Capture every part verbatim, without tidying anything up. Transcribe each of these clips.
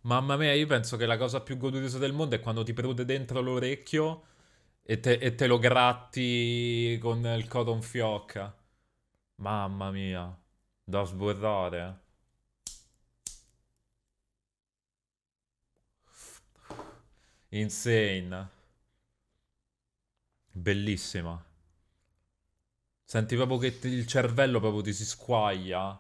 Mamma mia, io penso che la cosa più goduriosa del mondo è quando ti prude dentro l'orecchio e te, e te lo gratti con il cotton fiocca. Mamma mia, da sborrare. Insane. Bellissima. Senti proprio che ti- il cervello proprio ti si squaglia.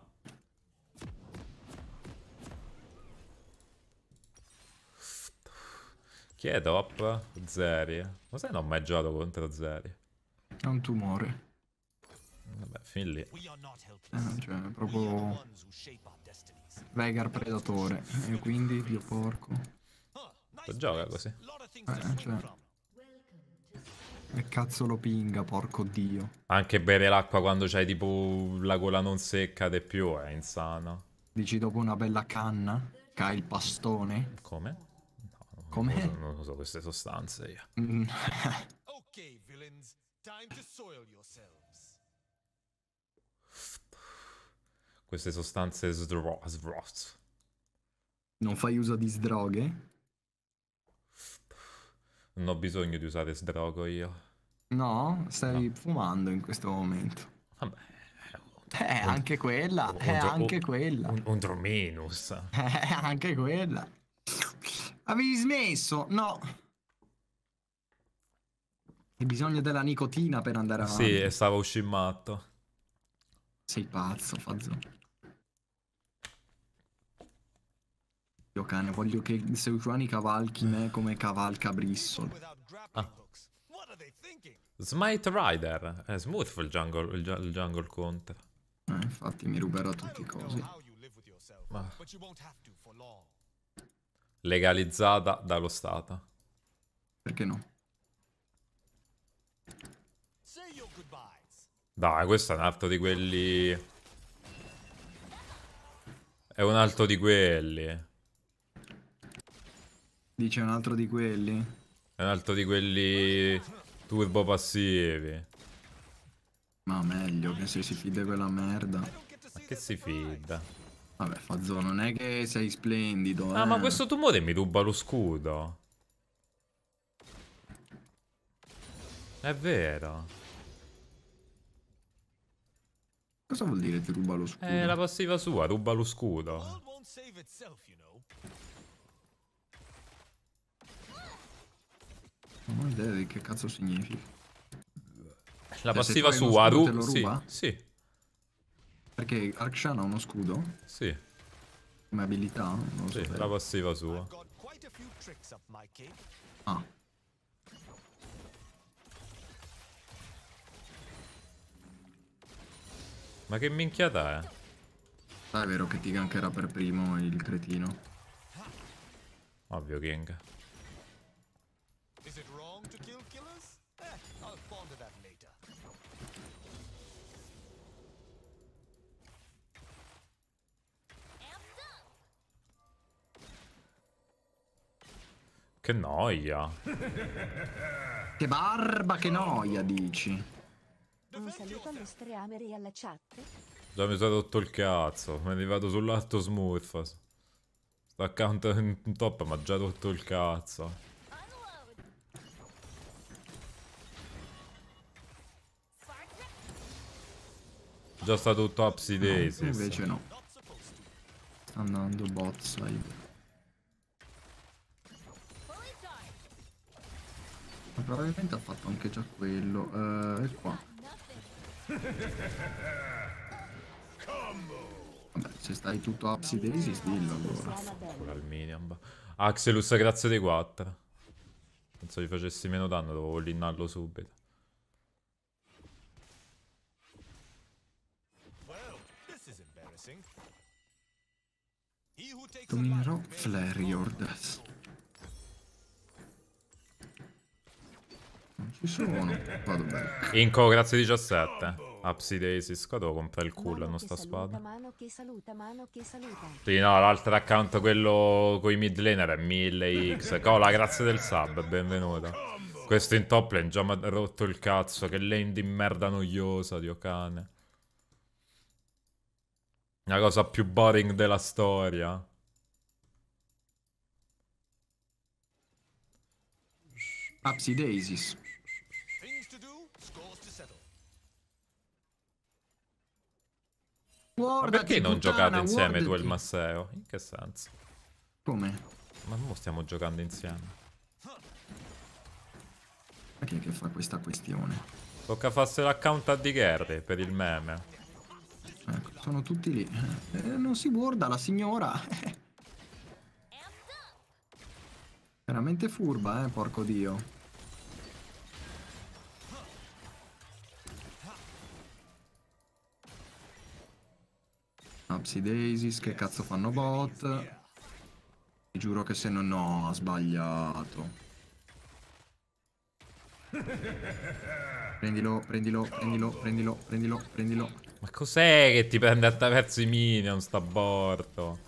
Chi è top? Zeri. Ma sai non ho mai giocato contro Zeri? È un tumore. Vabbè, fin lì. Eh, cioè, è proprio Vegar predatore. E quindi, Dio porco. Gioca così. Eh, cioè, che cazzo lo pinga, porco Dio. Anche bere l'acqua quando c'hai tipo la gola non secca de più è insano. Dici dopo una bella canna? Che ha il pastone? Come? No, non uso, Come? non uso queste sostanze io. Mm. Queste sostanze sdro... sdro- Non fai uso di sdroghe? Non ho bisogno di usare sdrogo io. No, No. stai fumando in questo momento. Vabbè. Eh, Un, anche quella, un, eh, un, anche un, quella. un, un Drominus. Eh, anche quella. Avevi smesso? No. Hai bisogno della nicotina per andare Sì, e avanti. stavo uscimmatto. Sei pazzo, Fazzo. Io cane, voglio che Seuchuani cavalchi me come cavalca Bristol. Ah. Smite Rider. È smooth il jungle, il, il jungle counter. Eh, infatti mi ruberà tutti i cosi. Ma... Legalizzata dallo Stato. Perché no? Dai, questo è un altro di quelli... È un altro di quelli. Dice un altro di quelli? È un altro di quelli... Turbo passivi. Ma meglio che se si fide quella merda. Ma che si fida? Vabbè, Fazzo, non è che sei splendido, Ah, ma eh. questo tumore mi ruba lo scudo. È vero. Cosa vuol dire ti ruba lo È la scudo? passiva sua, ruba lo scudo. Non ho idea di che cazzo significa. La Cioè, se tu passiva hai uno sua, scudo te ru... lo Sì, ruba? sì, Perché Arkshan ha uno scudo? sì, Come abilità? Non lo sì, la sapevo. passiva sua. Ah, Ma che minchiata è? ah, è vero che ti gankerà per primo il cretino. Ovvio, King. Che noia. Che barba, che noia, dici. Un saluto alle streamere e alla chat. Già mi sono rotto il cazzo. Mi è arrivato sull'alto Smurfas. Sto account in top mi ha già rotto il cazzo. Già sta tutto Upsy No, Daisies. invece no. Sta andando bot side. Ma probabilmente ha fatto anche già quello. Eh, è qua. Vabbè, se stai tutto Upsy Daisy, dillo allora. Suona bene. Pure al Minion. Axelus, grazie dei quattro. Penso gli facessi meno danno, dovevo linnarlo subito. Dominerò Flare Your Death. Non ci sono. Vado bene. Inco, grazie diciassette. Upsy Daisies, qua devo comprare il culo, Mano non che sta saluta, spada. mano che saluta, mano che saluta. Sì, no, l'altro account, quello con i mid laner è mille X. Cola, grazie del sub, benvenuto. Questo in top lane già mi ha rotto il cazzo. Che lane di merda noiosa, Dio cane. La cosa più boring della storia. Apsidesis. Ma Guardati, perché non puttana, giocate insieme tu e il guardati. Masseo? In che senso? Come? Ma non stiamo giocando insieme. Ma chi è che fa questa questione? Tocca farsi l'account a di Gary per il meme. Ecco, sono tutti lì. Eh, non si guarda la signora. Veramente furba, eh, porco dio. Apsidesis, che cazzo fanno bot? Ti giuro che se non no, ha sbagliato. Prendilo, prendilo, prendilo, prendilo, prendilo, prendilo. Ma cos'è che ti prende attraverso i minion sta bordo?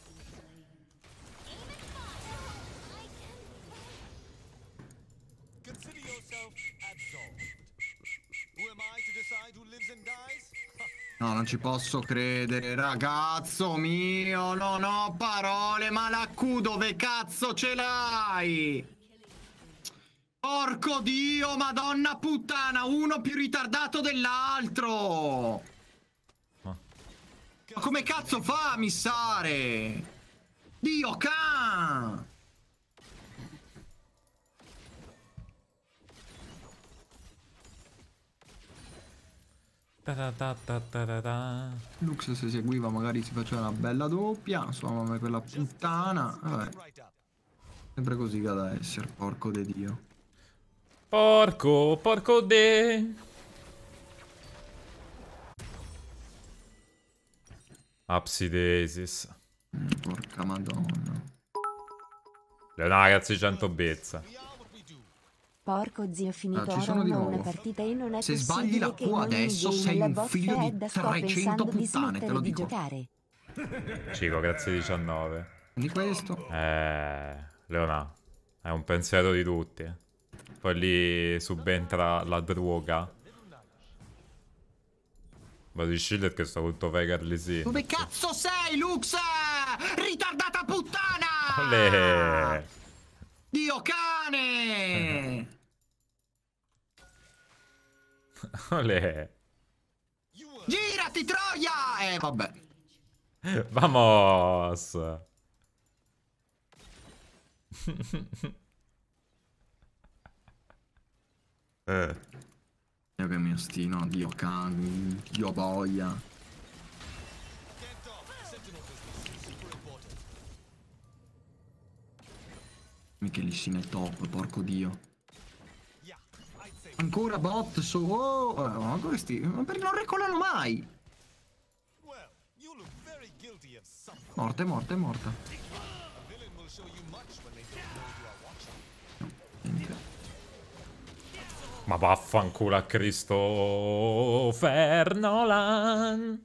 No, non ci posso credere, ragazzo mio, non ho parole, ma la Q dove cazzo ce l'hai? Porco dio, madonna puttana, uno più ritardato dell'altro! Ma... Ma come cazzo fa a missare? Dio can! Ta ta ta ta ta ta. Lux se seguiva magari si faceva una bella doppia, insomma quella puttana, vabbè. Sempre così che da essere, porco de dio. Porco, porco de. Apsidesis. Mm, porca madonna. Leonardo, ragazzi, cento bits. Porco zio, finito Ah, ci oro sono di uno nuovo. una partita e non è Se sbagli la possibile che Q in ogni adesso game sei la un bot figlio di Fred sto trecento pensando di puttane, te smettere lo di dico. giocare. Cico, grazie diciannove. Di questo. Eh, Leonardo, è un pensiero di tutti. Poi lì subentra la droga. Vado di Shield che sto tutto Vegar lì sì. Dove cazzo sei, Lux? Ritardata puttana! Olè. Dio cane! Olè. Girati, troia! Eh, vabbè. Vamos. eh. Io che mi ostino, Dio cane, Dio boia. Mica lì sì nel top, porco dio. Ancora bot su... Oh, ma questi... Ma perché non recolano mai? Morta, è morta, è morta. Niente. Ma vaffanculo a Christopher Nolan.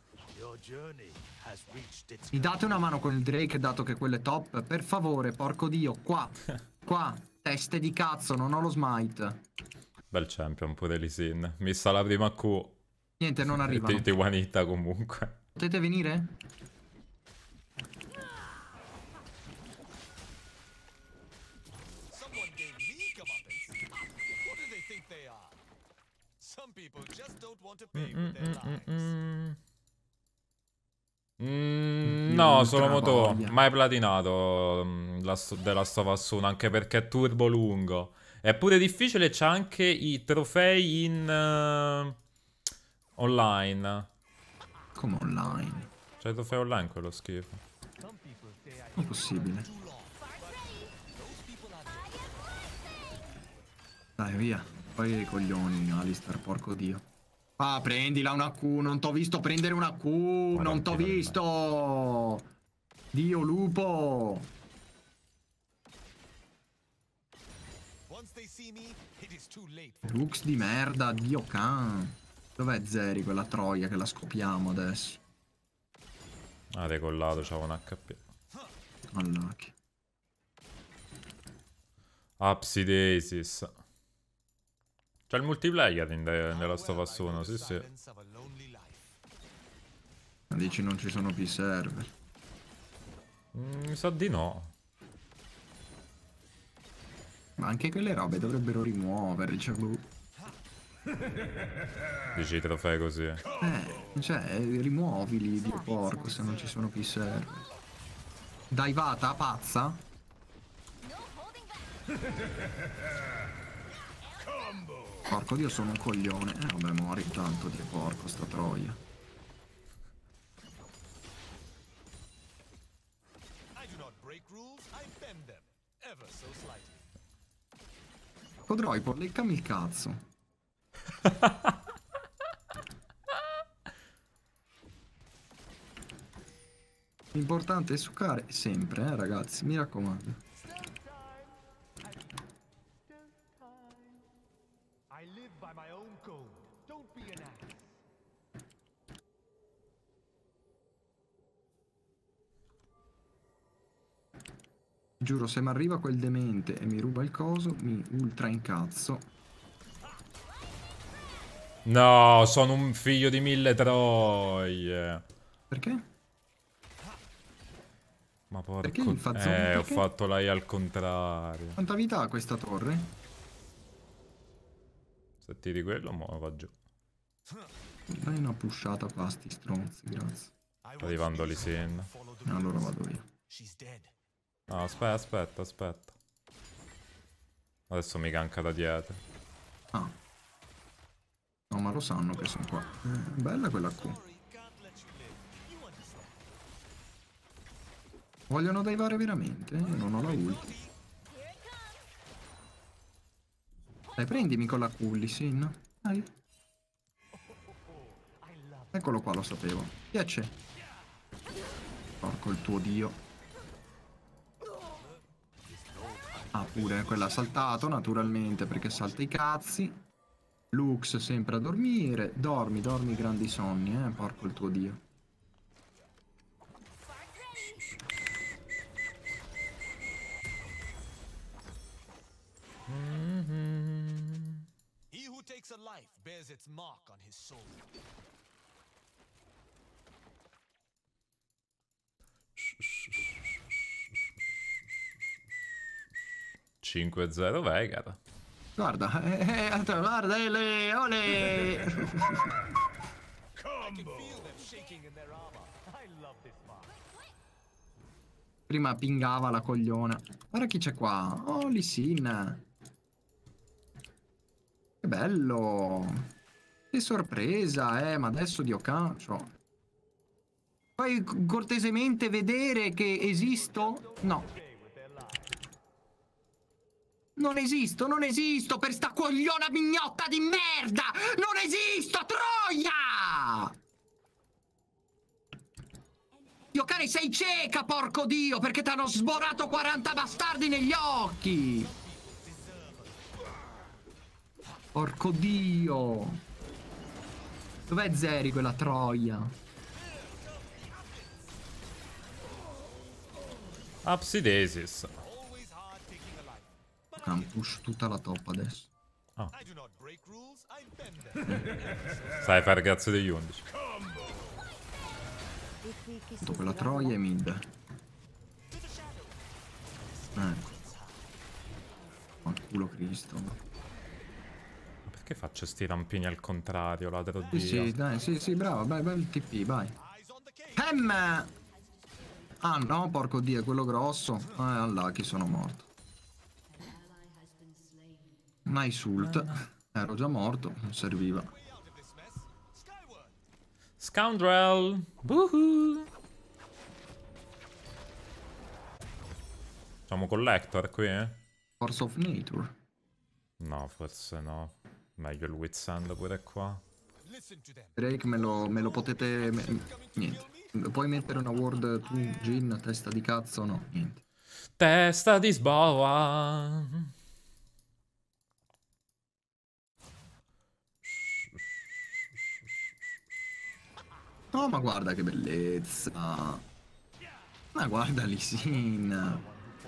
Mi date una mano con il Drake dato che quello è top? Per favore, porco dio, qua. Qua, teste di cazzo, non ho lo smite. Bel champion pure Lee Sin. Missa la prima Q. Niente, non E arrivano. ti, ti one-hitta comunque. Potete venire? Mm, mm, mm, mm. Mm, no, solo moto. voglia. Mai platinato mm, la sto- The Last of Us uno, anche perché è turbo lungo. È pure difficile, c'ha anche i trofei in eh, online. Come online? C'ha i trofei online quello schifo. È possibile. Dai, via. Poi i coglioni, Alistair, porco dio. Ah, prendila una Q, non t'ho visto prendere una Q, non t'ho tiro di visto. Dio lupo. Lux di merda, dio can. Dov'è Zeri, quella troia che la scopiamo adesso? Ah, decollato, c'ha un H P. Unlucky. Apsidesis. C'è il multiplayer in The, in The Last of Us uno, sì sì. Ma dici non ci sono più server? Mm, mi sa di no. Ma anche quelle robe dovrebbero rimuovere, cioè, boh. Dici i trofei così. Eh, cioè, rimuovili, Dio porco, se non ci sono più server. Dai, vata, pazza? Porco Dio, sono un coglione. Eh, vabbè, muori tanto, Dio porco, sta troia. Codroipo, leccami il cazzo. L'importante è succare sempre, eh, ragazzi, mi raccomando. Giuro, se mi arriva quel demente e mi ruba il coso, mi ultra incazzo. No, sono un figlio di mille troie. Perché? Ma porco... Perché il fazzone? Eh, ho Perché? fatto l'A I al contrario. Quanta vita ha questa torre? Se tiri quello, mo va giù. Dai una pushata qua, sti stronzi, grazie. Sta arrivando Lisin. Allora vado io. No, aspetta, aspetta, aspetta. Adesso mi canca da dietro. Ah. No, ma lo sanno che sono qua. Eh, bella quella Q. Vogliono divare veramente? Io non ho la ulti. Dai, prendimi con la Q, Lisin. Dai. Eccolo qua, lo sapevo. Piace. Porco il tuo dio. Ah, pure, quella ha saltato, naturalmente, perché salta i cazzi. Lux sempre a dormire. Dormi, dormi grandi sonni, eh, porco il tuo dio. Mm-hmm. He who takes a life bears its mark on his soul. cinque zero Veigar. Guarda, eh, eh, guarda, eh, le, ole. I can feel them shaking in their armor. I love this mark. Prima pingava la cogliona. Guarda chi c'è qua. Oh, Lisin. Che bello. Che sorpresa, eh, ma adesso Dio caccio. Puoi cortesemente vedere che esisto? No. Non esisto, non esisto per sta cogliona mignotta di merda! Non esisto, troia! Dio cane, sei cieca, porco Dio, perché t'hanno sborato quaranta bastardi negli occhi! Porco Dio! Dov'è Zeri, quella troia? Apsidesis. Push tutta la top adesso. Oh. I do not break rules, I bend them. Sai fare cazzo degli undici. Tutto quella troia e mid. Ecco. Fanculo Cristo. Ma perché faccio sti rampini al contrario, ladro Sì, Dio? sì, dai, sì, sì, bravo, vai, vai il T P, vai. Hem! Ah no, porco Dio, è quello grosso. Ah, Allah, che sono morto. Nice ult. Ero già morto, non serviva. Scoundrel! Woohoo! Facciamo collector qui, eh? Force of Nature. No, forse no. Meglio il Witsend pure qua. Drake me lo, me lo potete... Me, niente. Puoi mettere una word tu, Jin, testa di cazzo? No, niente. Testa di sboa! No, ma guarda che bellezza. Ma guarda Lisin.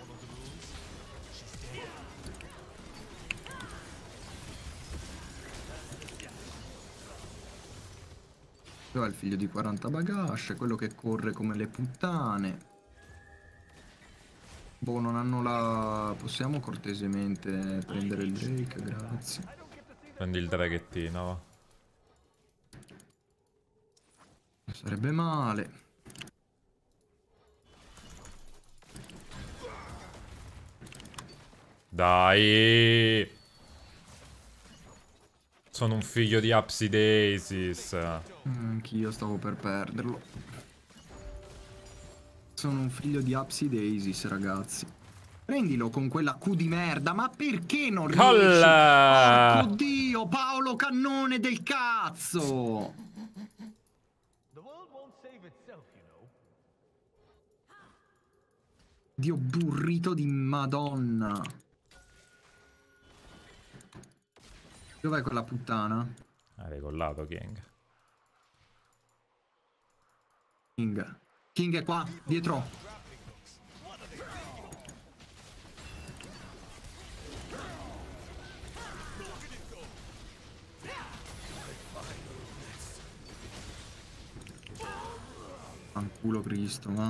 Dov'è il figlio di quaranta bagasce? Quello che corre come le puttane. Boh, non hanno la... Possiamo cortesemente prendere il Drake, grazie. Prendi il draghettino, va. Non sarebbe male. Dai! Sono un figlio di Apsidasis. Mm, Anch'io stavo per perderlo. Sono un figlio di Apsidasis, ragazzi. Prendilo con quella Q di merda, ma perché non riesci? Colla! Porco Dio, Paolo Cannone del cazzo! The world won't save itself, you know. Dio burrito di Madonna. Dov'è quella puttana? Ha ricollato King. King. King è qua, dietro. Fanculo Cristo, ma.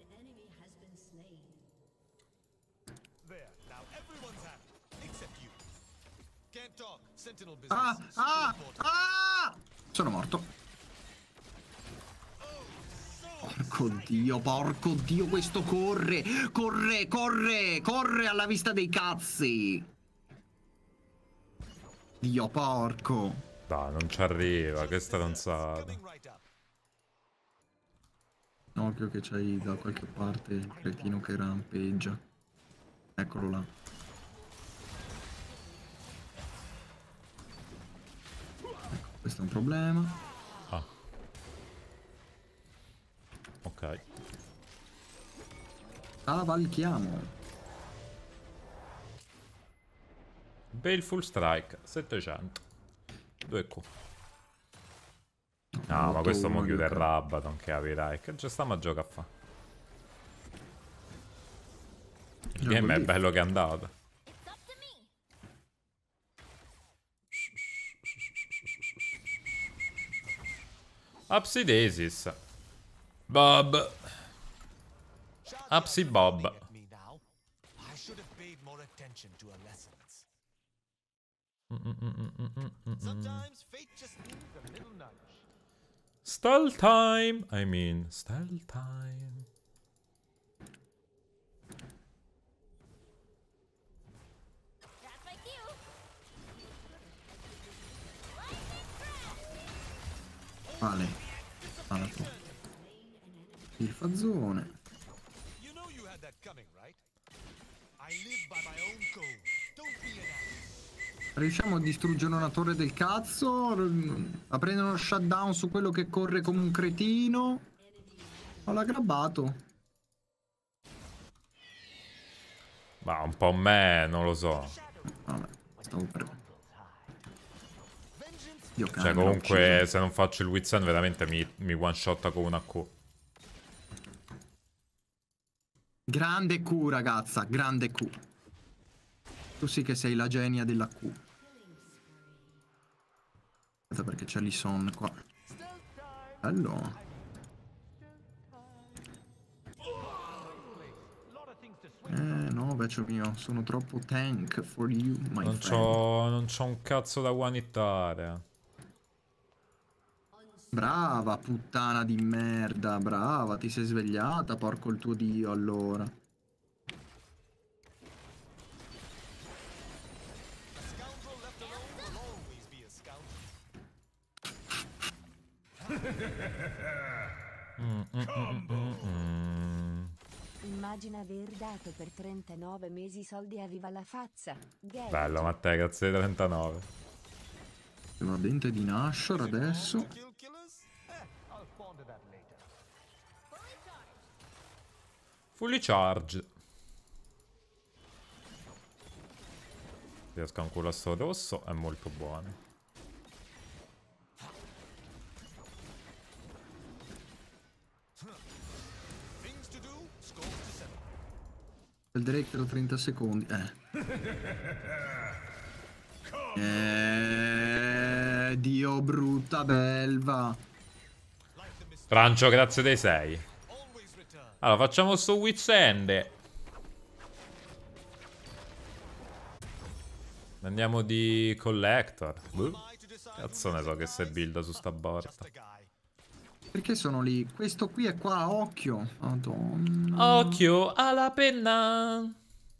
There, now everyone's happy, except you. Can't talk. Sentinel business. Ah, Super ah, important. ah! Sono morto. Porco Dio, porco Dio, questo corre, corre, corre, corre alla vista dei cazzi. Dio, porco. Dai, non ci arriva, che stronzata. Coming right up. Occhio che c'hai da qualche parte il cretino che rampeggia. Eccolo là. Ecco, questo è un problema. Ah. Ok. Cavalchiamo. Baleful Strike, settecento. due Q. No, ma questo mo chiude il Rabadon, che capirai. Che già stiamo a giocare a fa. Il Gioco game è lì. bello che è andato. Apsidasis. Bob. Apsi Bob. At me now. I should have paid more attention to her lessons. Sometimes fate just needs a little nudge. Stall time. I mean, stall time. Vale. Malato. Il fazzone. You know you had that coming, right? I live by my own code. Don't be an ass. Riusciamo a distruggere una torre del cazzo? A prendere uno shutdown su quello che corre come un cretino? Ma l'ha grabbato. Ma un po' me, non lo so. Vabbè, stavo per... Dio cane, Cioè, me l'ha comunque, ucciso. se non faccio il Witsend, veramente mi, mi one shotta con una Q. Grande Q, ragazza, grande Q. Tu sì che sei la genia della Q. Aspetta, perché c'è Lison qua. Bello. Eh no, vecchio mio, sono troppo tank for you, my Non friend. c'ho, non c'ho un cazzo da one-hittare. Brava, puttana di merda, brava, ti sei svegliata, porco il tuo dio, allora. Scoundrel left alone will always be a scoundrel. Mm, mm, mm, mm, mm. Immagina aver dato per trentanove mesi soldi a Viva la Fazza. Gay. Bello, Matteo, grazie di trentanove. La dente di Nashor adesso. Kill killers? Eh, I'll ponder that later. Fully charge. Riesco a un culo a sto rosso, è molto buono. Things to do, scores to settle. Il Drake tra trenta secondi. Eh. Eh, Dio brutta belva. Francio, grazie dei sei. Always return. Allora, facciamo sto Witsend. Andiamo di Collector. Buh. Cazzo ne so che se builda su sta borta. Perché sono lì? Questo qui è qua, occhio. Madonna. Occhio alla penna.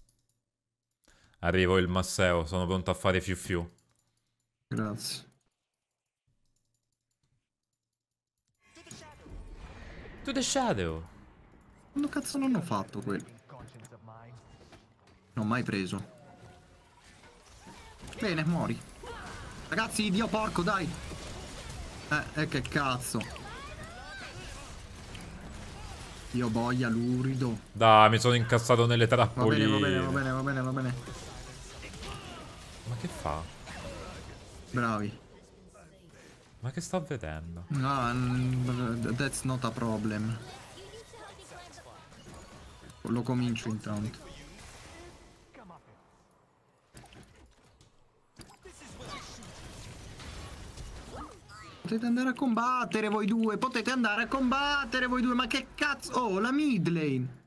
Arrivo il Masseo, sono pronto a fare fiu fiu. Grazie. To the shadow. Quando cazzo l'hanno fatto quello? Non ho mai preso. Bene, muori. Ragazzi, Dio porco, dai. Eh, eh, che cazzo. Dio boia, lurido. Dai, mi sono incassato nelle Va bene, trappoline. va bene, va bene, va bene, va bene. Ma che fa? Bravi. Ma che sto vedendo? No, mm, that's not a problem. Lo comincio intanto. Potete andare a combattere voi due, potete andare a combattere voi due, ma che cazzo? Oh, la mid lane.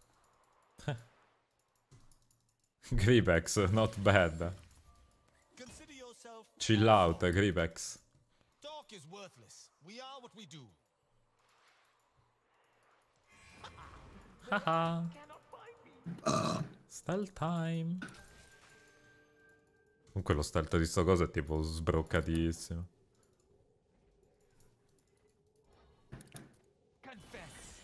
Gripex, not bad. Consider yourself. Chill out, Gripex. Talk is worthless. We are what we do. Haha. Stealth time. Comunque lo stealth di sto coso è tipo sbroccatissimo. Confess.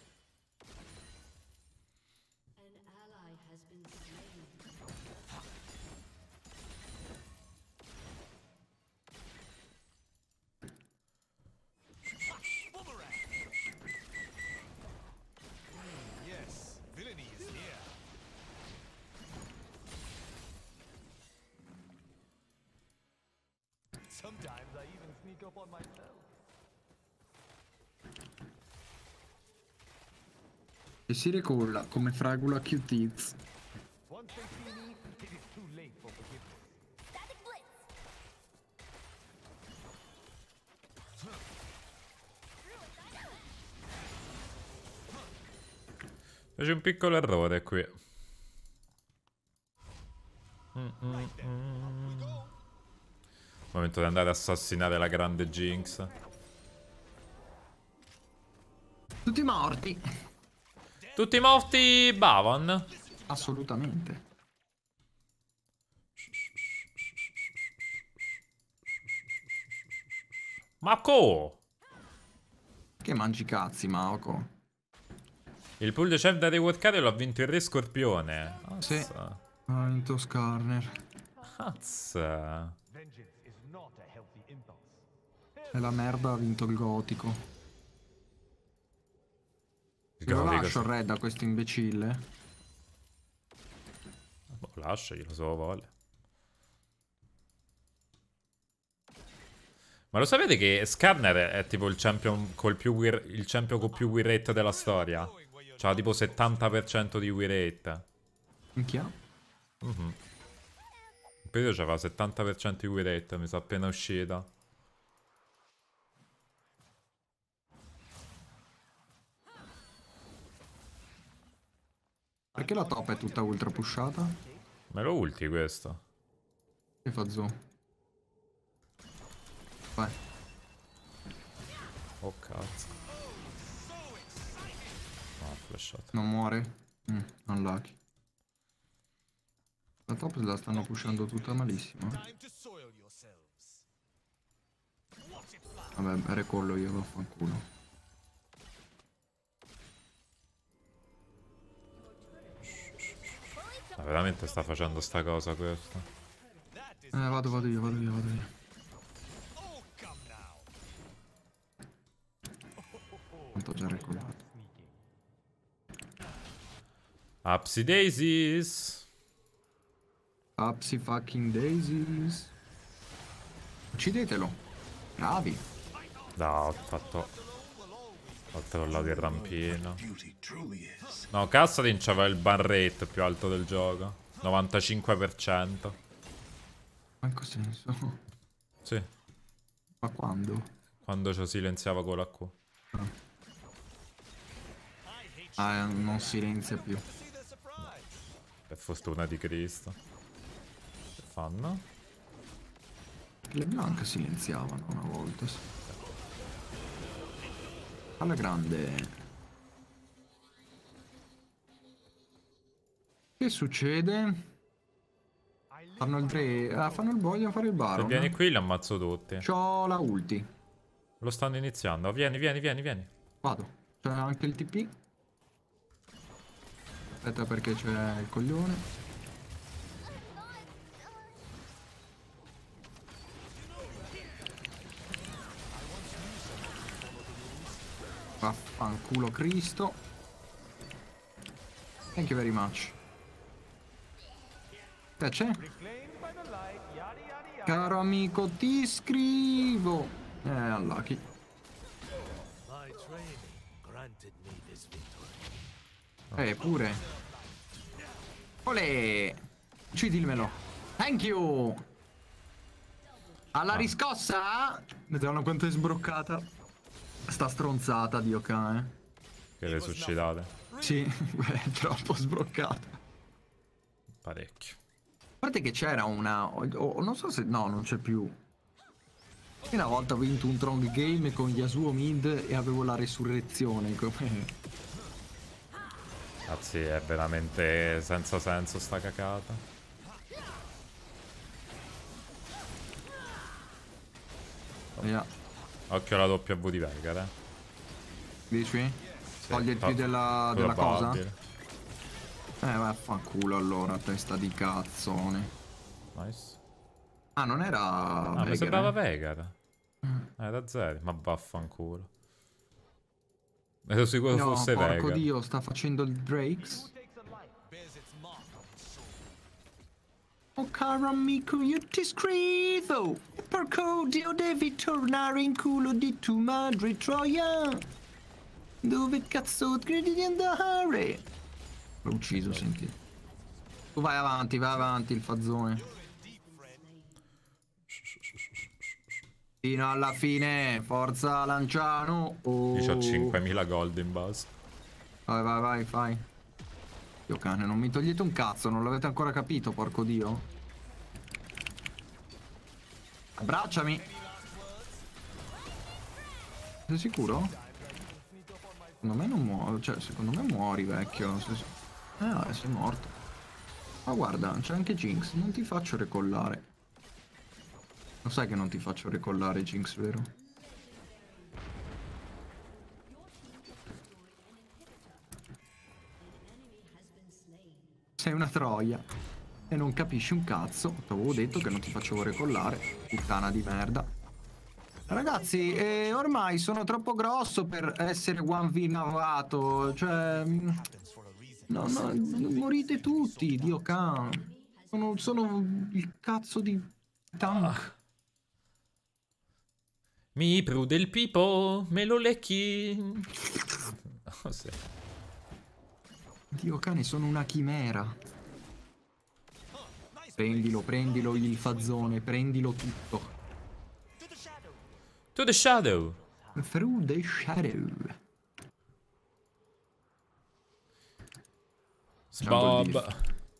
Boomerang. Yes, villainy is here. Sometimes I even sneak up on myself. E si ricolla come fragola Q-Tiz. Once they see me, it is too late for forgiveness. C'è un piccolo errore qui. Mm -mm -mm. Momento di andare a assassinare la grande Jinx. Tutti morti. Tutti morti, Bavon. Assolutamente. Marco! Che mangi cazzi, Maoko. Il pool di chef da reworkare l'ha vinto il Re Scorpione. Sì. Azza. Ha vinto Skarner. Azza. Vengeance is not a healthy impulse. E la merda ha vinto il gotico. Il Lo gotico lascio sì. Red a questo imbecille. Boh, lasciaglielo se lo vuole. Ma lo sapete che Skarner è tipo il champion col più win, il champion con più win rate della storia? C'ha tipo settanta per cento di win rate. Minchia. Mhm. Il periodo c'aveva settanta per cento di win rate, mi sa appena uscita. Perché la top è tutta ultra pushata? Me lo ulti questo. Che fa zo? Vai. Oh cazzo. No, flashato. Non muore? Mm, unlucky. La top la stanno pushando tutta malissimo. Time to soil yourselves. Watch it fly. Vabbè, recollo io, vaffanculo. Ma veramente sta facendo sta cosa questo? That is Eh, vado, vado io, vado io, vado io. oh come now. Tanto ho già recollato. Upsi daisies. Upsi fucking daisies. Uccidetelo. Bravi. No, ho fatto... Ho trollato il rampino. No, Kassadin c'aveva il ban rate più alto del gioco. novantacinque per cento. Ma in che senso? Sì, Ma quando? quando ci silenziava con la Q. Ah, non silenzia più. See the surprise. Per fortuna di Cristo. Che fanno? Le Blanc silenziavano una volta. Sì. Alla grande. Che succede? Fanno il Dre... Ah, fanno il vogliono fare il Se Baron. vieni qui li ammazzo tutti. C'ho la ulti. Lo stanno iniziando. Vieni, vieni, vieni, vieni. Vado. C'è anche il T P. Aspetta perché c'è il coglione. Vaffanculo Cristo. Thank you very much. Che c'è? Caro amico, ti scrivo. Eh, unlucky. My training granted me this victory. Eh, pure. Olè. Uccidilmelo. Thank you. Alla riscossa. Madonna quanto è sbroccata. Sta stronzata di Oka, eh. Che le suicidate. Sì, è troppo sbroccata. Parecchio. A parte che c'era una... o- o- non so se... No, non c'è più. Una volta ho vinto un Tron Game con Yasuo mid e avevo la resurrezione. Come... Cazzi, è veramente senza senso sta cacata. Yeah. Occhio alla W di Veigar, eh. Dici? Sì, Toglie il fa- più della, della cosa? probabile. Eh, vaffanculo allora, testa di cazzone. Nice. Ah, non era... Ah, mi Veigar, sembrava eh? Veigar. Eh, da zero. Ma vaffanculo. Ero sicuro No, fosse porco Veigar. Dio, sta facendo il Drakes. Bears its mark on its soul. Oh caro amico, io ti scrivo. Porco Dio, devi tornare in culo di tua madre Troia. Dove cazzo credi di andare? L'ho ucciso, senti. Tu vai avanti, vai avanti, il fazzone. Fino alla fine, forza Lanciano. Oh. Io ho cinquemila gold in base. Vai, vai, vai, fai. Dio cane, non mi togliete un cazzo, non l'avete ancora capito, porco Dio. Abbracciami. Sei sicuro? Secondo me non muori, cioè, secondo me muori, vecchio. Se... Ah, sei morto. Ma guarda, c'è anche Jinx, non ti faccio recollare. Lo sai che non ti faccio recollare, Jinx, vero? Sei una troia. E non capisci un cazzo. Ti avevo detto che non ti facevo recollare. Puttana di merda. Ragazzi, eh, ormai sono troppo grosso per essere one v navato. Cioè... No, no, morite tutti, Dio can. Sono, sono il cazzo di tank. Mi prude il pipo, me lo lecchi. Oh, sì. Dio cane, sono una chimera. Prendilo, prendilo il fazzone, prendilo tutto. To the shadow. Through the shadow. Sbob.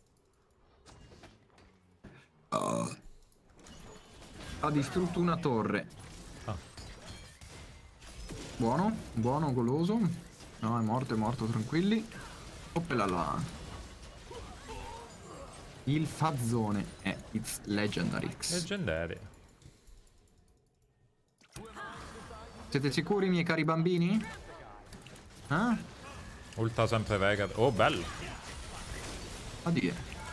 Oh. Ha distrutto una torre. Ah. Buono, buono, goloso. No, è morto, è morto, tranquilli. Oppela là. Il fazzone è It's Legendary X. Leggendaria. Siete sicuri, miei cari bambini? Eh? Ulta sempre Veigar. Oh, bello. Addio.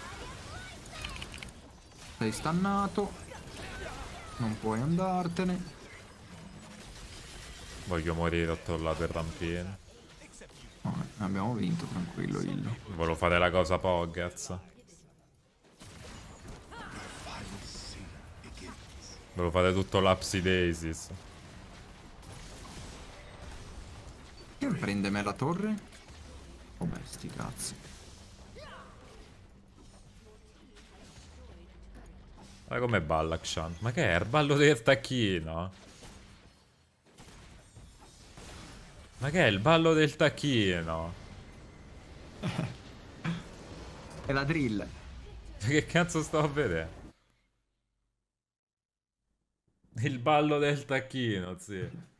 Sei stannato. Non puoi andartene. Voglio morire attornato il rampino. No, abbiamo vinto, tranquillo, Illo. Volevo fare la cosa Poggers. Volevo fare tutto l'Apsidesis. Che prende me la torre? Oh beh, sti cazzi. Guarda come balla Kshan. Ma che è? Il ballo del tacchino? Ma che è il ballo del tacchino? È la drill. Che cazzo sto a vedere? Il ballo del tacchino, sì.